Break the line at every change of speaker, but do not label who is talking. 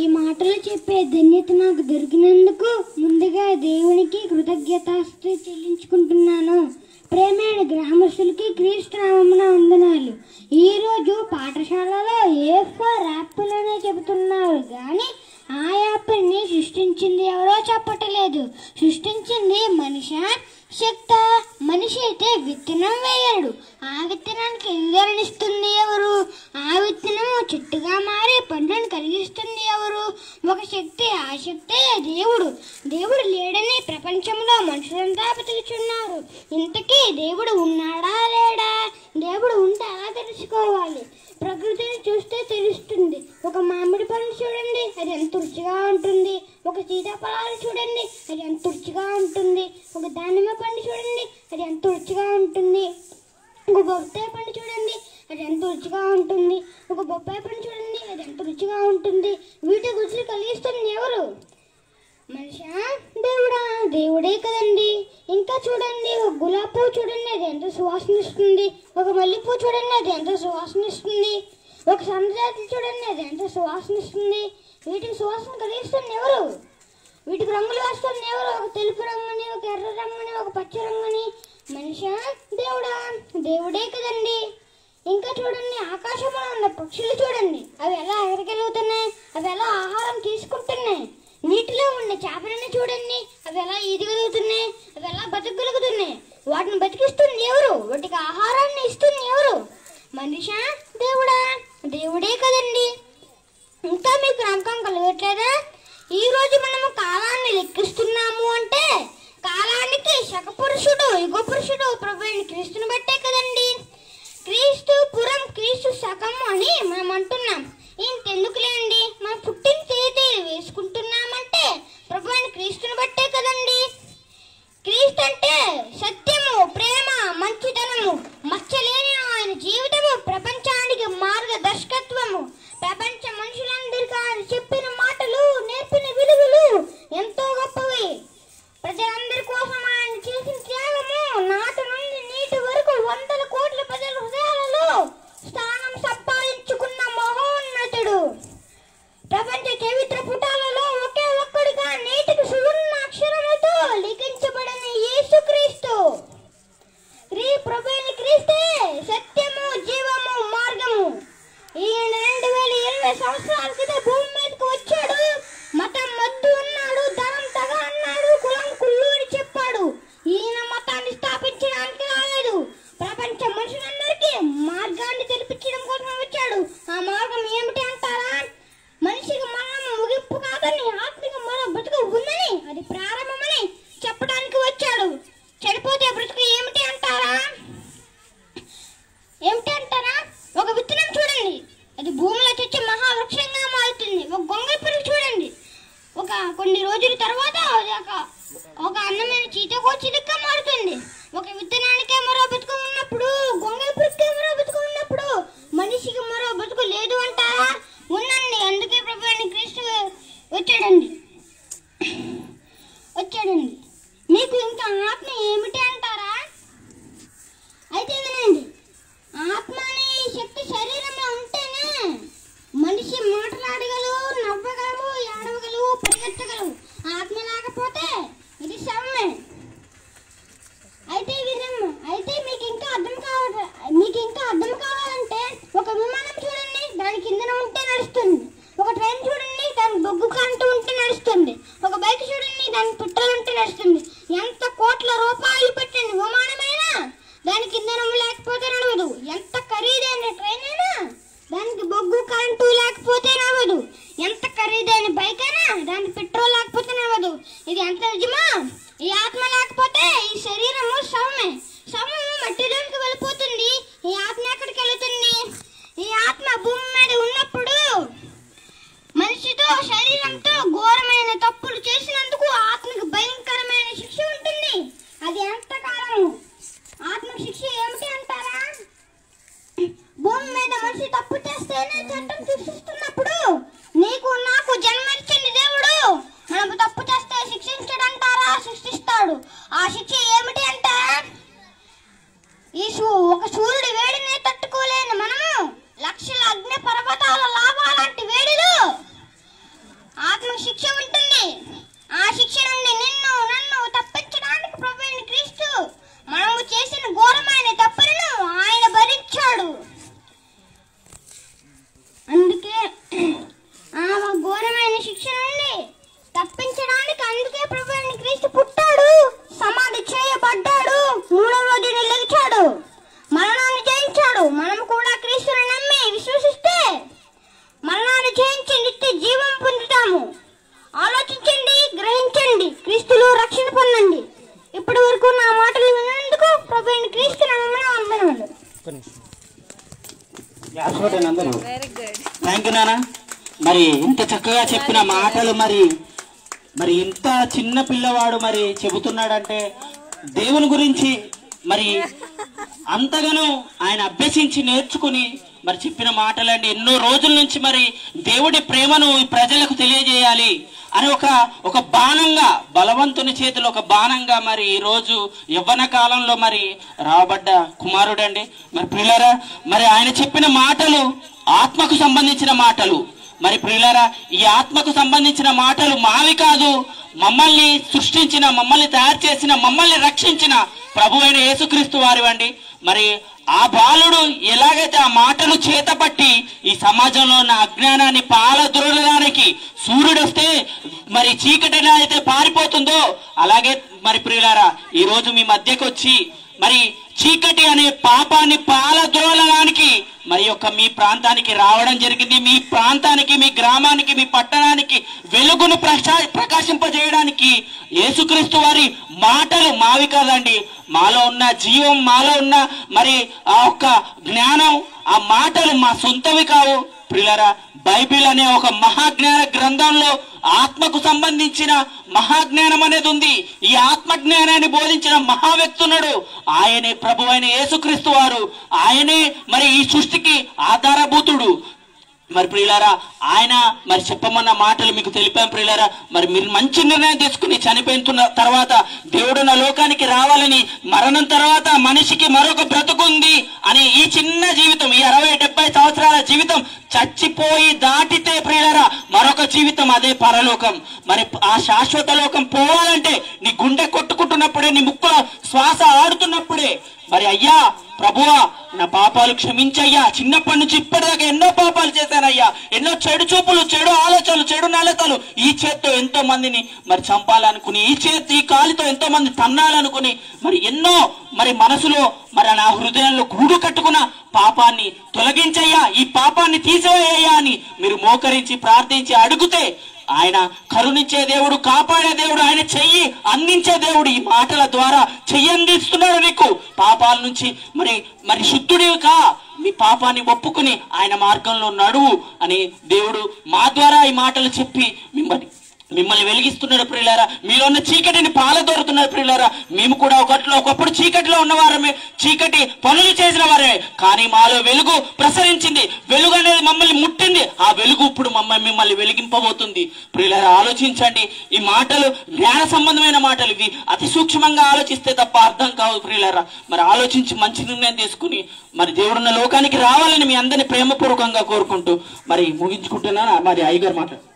ఈ మాటలు చెప్పే ధన్యత నాకు దొరికినందుకు ముందుగా దేవునికి కృతజ్ఞతాస్తుతి చెల్లించుకుంటున్నాను. ప్రేమైన గ్రామస్తులకి క్రీస్తు నామమున వందనాలు. ఈరోజు పాఠశాలలో A4 యాపిల్ అనే చెబుతున్నారు, కానీ ఆ యాపిల్ని సృష్టించింది ఎవరో చెప్పట్లేదు. సృష్టించింది మనిషా శక్త? మనిషి అయితే విత్తనం వేయడు. ఆ విత్తనానికి ఎదుగుదలనిస్తుంది ఎవరు? ఆ విత్తనము చెట్టుగా మారి పంటను కలిగిస్తుంది ఎవరు? ఒక శక్తి, ఆ శక్తే దేవుడు. దేవుడు లేడని ప్రపంచంలో మనుషులంతా బతుకుతున్నారు. ఇంతకీ దేవుడు ఉన్నాడా లేడా? దేవుడు ఉంటే ఎలా తెలుసుకోవాలి? ప్రకృతిని చూస్తే తెలుస్తుంది. ఒక మామిడి పండు చూడండి, అది ఎంత రుచిగా ఉంటుంది. ఒక సీతాఫలాలు చూడండి, అది ఎంత రుచిగా ఉంటుంది. ఒక దానిమ్మ పండు చూడండి, అది ఎంత రుచిగా ఉంటుంది. ఒక బొప్పాయి పండు చూడండి, అది ఎంత రుచిగా ఉంటుంది. ఒక బొప్పాయి పండు చూడండి, అది ఎంత రుచిగా ఉంటుంది. వీటి రుచులు కలిగిస్తుంది ఎవరు? మనిషా దేవుడా? దేవుడే కదండి. ఇంకా చూడండి, ఒక గులాబీ పువ్వు చూడండి, అది ఎంత సువాసన ఇస్తుంది. ఒక మల్లెపూ చూడండి, అది ఎంత సువాసన ఇస్తుంది. ఒక సన్నజాతి చూడండి, అది ఎంత సువాసన ఇస్తుంది. వీటికి సువాసన కలిగిస్తుంది ఎవరు? వీటికి రంగులు వేస్తుంది ఎవరు? ఒక తెలుపు రంగుని, ఒక ఎర్ర రంగుని, ఒక పచ్చ రంగుని. మనిషా దేవుడా? దేవుడే కదండి. ఇంకా చూడండి, ఆకాశంలో ఉన్న పక్షులు చూడండి, అవి ఎలా ఎగరగలుగుతున్నాయి, అవి ఎలా ఆహారం తీసుకుంటున్నాయి. నీటిలో ఉన్న చేపలని చూడండి, అవి ఎలా ఈదగలుగుతున్నాయి, అవి ఎలా బతకగలుగుతున్నాయి. వాటిని బతికిస్తుంది ఎవరు? వాటికి ఆహారాన్ని ఇస్తుంది ఎవరు? మనిషా దేవుడా? దేవుడే కదండి. ఇంకా మీకు నమ్మకం కలగట్లేదా? ఈ రోజు మనము కాలాన్ని లెక్కిస్తున్నాము అంటే కాలానికి శకపురుషుడు, యుగ పురుషుడు ప్రభువైన క్రీస్తుని బట్టే కదండి. క్రీస్తు పురం, క్రీస్తు శకం అని మనం అంటున్నాం. ఇంకెందుకులేండి, మనం పుట్టిన తేదీ వేసుకుంటున్నామంటే ప్రభువైన క్రీస్తుని బట్టే కదండి. క్రీస్తు అంటే సత్యము, ప్రేమ, మంచితనము, మచ్చలేని ఆయన జీవితము, ప్రపంచానికి మార్గదర్శకత్వము. ప్రపంచ మనుషులందరికీ ఆయన చెప్పిన మాటలు, నేర్పిన విలువలు ఎంతో గొప్పవి. ప్రజలందరి కోసం ఆయన చేసిన త్యాగము, నాటి నుండి నీటి వరకు వందల కోట్ల ప్రజల హృదయాలలో స్థానం సంపాదించుకున్న మహోన్నతుడు. ప్రపంచ చరిత్ర పుటాలలో ఒకే ఒక్కడిగా నేటికి సువర్ణ అక్షరములతో లిఖించబడిన యేసుక్రీస్తు. ప్రభువైన క్రీస్తే సత్యము, జీవము, మార్గము. ఈయన 2020 సంవత్సరాల క్రితం భూమి మీదకి వచ్చాడు. మతం వద్దు అన్నాడు, ధనం తగ అన్నాడు, కులం కుళ్ళు అని చెప్పాడు. ఈయన మతాన్ని స్థాపించడానికి రాలేదు, ప్రపంచ మనుషులందరికీ మార్గాన్ని తెలిపించడం కోసం వచ్చాడు. ఆ మార్గం ఏమిటి అంటారా? మనిషికి మరణం ముగింపు కాదని, ఆత్మిక మరో బ్రతుకు ఉందని, అది ప్రారంభమని చెప్పడానికి వచ్చాడు. చెడిపోతే బ్రతుకు ఏమిటి అంటారా? ఒక విత్తనం చూడండి, అది భూమిలో తెచ్చి మహావృక్షంగా మారుతుంది. ఒక గొంగళి పురుగు చూడండి, ఒక కొన్ని రోజుల తర్వాత ఒక అందమైన చిలుకగా మారుతుంది. ఒక విత్తనానికే మరో బతుకు ఉన్నప్పుడు, గొంగళి పురుగుకే మరో బతుకు ఉన్నప్పుడు, మనిషికి మరో బతుకు లేదు అంటారా? ఉందండి. అందుకే ప్రభువైన క్రీస్తు వచ్చాడండి. మీకు ఇంకా ఆత్మ ఏమిటి అంటారా? అయితే వినండి, ఆత్మ అనే శక్తి శరీరంలో ఉంటేనే మనిషి మాట్లాడగలవు, నవ్వగలవు, ఏడవగలవు, పరిగెత్తగలవు. ఆత్మ లేకపోతే ఇది శవమే. అయితే మీకు ఇంకా అర్థం కావాలంటే ఒక విమానం చూడండి, దాని కిందన ఉంటే నడుస్తుంది. ఒక ట్రైన్ చూడండి, దాని బొగ్గు కంటూ ఉంటే నడుస్తుంది. ఒక బైక్ చూడండి, దాని పెట్రోల్ ఉంటే నడుస్తుంది. ఎంత కోట్ల రూపాయలు పెట్టండి విమానమైనా దానికి ఇంధనం లేకపోతే నడవదు. ఎంత ఖరీదైన ట్రైన్ అయినా దానికి బొగ్గు కరెంటు లేకపోతే నడవదు. ఎంత ఖరీదైన బైక్ అయినా దానికి పెట్రోల్ లేకపోతే నడవదు. ఇది ఎంత నిజమా? ఈ ఆత్మ లేకపోతే ఈ శరీరము శవమే. శవము మట్టిలోకి వెళ్ళిపోతుంది. ఈ ఆత్మ ఎక్కడికి వెళుతుంది? ఈ ఆత్మ భూమి మీద ఉన్నప్పుడు మనిషితో, శరీరంతో ఘోరమైన తప్పులు చేసినందుకు ఆత్మకు భయంకరమైన శిక్ష ఉంటుంది. అది ఎంతకాలము? ఆత్మ శిక్ష ఏమిటి అంటారా? భూమి మీద మనిషి తప్పు చేస్తేనే చట్టం శిక్షిస్తున్నప్పుడు నీకు నాకు జన్మనిచ్చిన దేవుడు మనము తప్పు చేస్తే శిక్షించడంటారా? శిక్షిస్తాడు. ఆ శిక్ష ఏమిటి అంటే ఒక సూర్యుడి వేడిని తట్టుకోలేని మనము లక్షల అగ్ని పర్వతాల లాభాలాంటి వేడిలో
కొట్టండి అందరూ. థ్యాంక్ యూ నాన్న. మరి ఇంత చక్కగా చెప్పిన మాటలు మరి ఇంత చిన్న పిల్లవాడు మరి చెబుతున్నాడంటే దేవుని గురించి మరి అంతగానో ఆయన అభ్యసించి నేర్చుకుని మరి చెప్పిన మాటలండి. ఎన్నో రోజుల నుంచి మరి దేవుడి ప్రేమను ఈ ప్రజలకు తెలియజేయాలి అని ఒక బాణంగా, బలవంతుని చేతిలో ఒక బాణంగా మరి ఈ రోజు యవ్వన కాలంలో మరి రాబడ్డ కుమారుడండి. మరి ప్రియులారా, మరి ఆయన చెప్పిన మాటలు ఆత్మకు సంబంధించిన మాటలు. మరి ప్రియులారా, ఈ ఆత్మకు సంబంధించిన మాటలు మావి కాదు, మమ్మల్ని సృష్టించిన, మమ్మల్ని తయారు చేసిన, మమ్మల్ని రక్షించిన ప్రభు అయిన యేసుక్రీస్తు వారివండి. మరి ఆ బాలుడు ఎలాగైతే ఆ మాటలు చేతపట్టి ఈ సమాజంలో ఉన్న అజ్ఞానాన్ని పాలదొరలడానికి సూర్యుడు వస్తే మరి చీకటి అయితే పారిపోతుందో అలాగే మరి ప్రియులారా ఈ రోజు మీ మధ్యకు వచ్చి మరి చీకటి అనే పాపాన్ని పాలదొరలడానికి మరి మీ ప్రాంతానికి రావడం జరిగింది. మీ ప్రాంతానికి, మీ గ్రామానికి, మీ పట్టణానికి వెలుగును ప్రకాశింపజేయడానికి యేసుక్రీస్తు వారి మాటలు మావి కాదండి. మాలో ఉన్న జీవం, మాలో ఉన్న మరి ఆ ఒక్క జ్ఞానం, ఆ మాటలు మా సొంతవి కావు ప్రియులారా. బైబిల్ అనే ఒక మహాజ్ఞాన గ్రంథంలో ఆత్మకు సంబంధించిన మహాజ్ఞానం అనేది ఉంది. ఈ ఆత్మజ్ఞానాన్ని బోధించిన మహావ్యక్తున్నాడు ఆయనే ప్రభు అయిన యేసుక్రీస్తు వారు. ఆయనే మరి ఈ సృష్టికి ఆధారభూతుడు. మరి ప్రియులారా, ఆయన మరి చెప్పమన్న మాటలు మీకు తెలిపాం ప్రియులారా. మరి మీరు మంచి నిర్ణయం తీసుకుని చనిపోయిన తర్వాత దేవుడు నా లోకానికి రావాలని, మరణం తర్వాత మనిషికి మరొక బ్రతుకుంది అని ఈ చిన్న జీవితం, ఈ 60-70 సంవత్సరాల జీవితం చచ్చిపోయి దాటితే ప్రియులారా మరొక జీవితం, అదే పరలోకం. మరి ఆ శాశ్వత లోకం పోవాలంటే నీ గుండె కొట్టుకుంటున్నప్పుడే, నీ ముక్కులో శ్వాస ఆడుతున్నప్పుడే మరి అయ్యా ప్రభువా నా పాపాలు క్షమించయ్యా, చిన్నప్పటి నుంచి ఇప్పటిదాకా ఎన్నో పాపాలు చేశానయ్యా, ఎన్నో చెడు చూపులు, చెడు ఆలోచనలు, చెడు నలతలు, ఈ చేత్తో ఎంతో మందిని మరి చంపాలనుకుని, ఈ కాలితో ఎంతో మంది తన్నాలనుకుని, మరి ఎన్నో మరి మనసులో మరి నా హృదయంలో గూడు కట్టుకున్న పాపాన్ని తొలగించయ్యా, ఈ పాపాన్ని తీసివేయ్యా అని మీరు మోకరించి ప్రార్థించి అడిగితే ఆయన కరుణించే దేవుడు, కాపాడే దేవుడు, ఆయన చెయ్యి అందించే దేవుడు. ఈ మాటల ద్వారా చెయ్యి అందిస్తున్నాడు నీకు. పాపాల నుంచి మరి శుద్ధుడివి కా, మీ పాపాన్ని ఒప్పుకుని ఆయన మార్గంలో నడువు అని దేవుడు మా ద్వారా ఈ మాటలు చెప్పి మిమ్మల్ని వెలిగిస్తున్నాడు ప్రియులారా. మీలో ఉన్న చీకటిని పాలదోరుతున్నాడు ప్రియులారా. మేము కూడా ఒకప్పుడు చీకటిలో ఉన్నవారమే, చీకటి పనులు చేసిన వారే, కానీ మాలో వెలుగు ప్రసరించింది. వెలుగు అనేది మమ్మల్ని ముట్టింది. ఆ వెలుగు ఇప్పుడు మిమ్మల్ని వెలిగింపబోతుంది ప్రియులారా. ఆలోచించండి. ఈ మాటలు జ్ఞాన సంబంధమైన మాటలు, ఇవి అతి సూక్ష్మంగా ఆలోచిస్తే తప్ప అర్థం కావు ప్రియులారా. మరి ఆలోచించి మంచి నిర్ణయం తీసుకుని మరి దేవుడున్న లోకానికి రావాలని మీ అందరినీ ప్రేమపూర్వకంగా కోరుకుంటూ మరి ముగించుకుంటున్నాను. మరి అయ్యగారు మాట్లాడు.